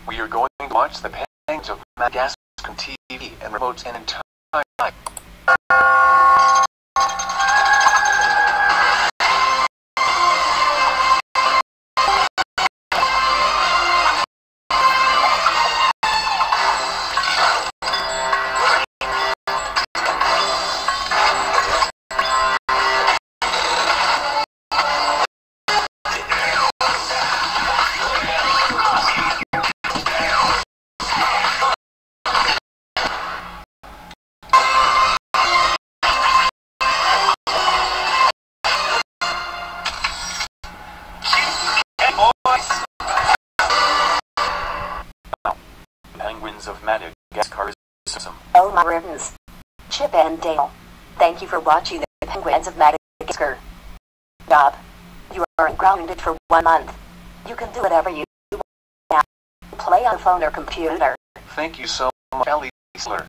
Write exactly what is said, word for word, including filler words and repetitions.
We are going to watch the Penguins of Madagascar on T V and remote an entire night. Penguins of Madagascar is awesome. Oh my ribbons. Chip and Dale. Thank you for watching the Penguins of Madagascar. Bob, you are ungrounded for one month. You can do whatever you want now. Play on phone or computer. Thank you so much, Ellie Sler.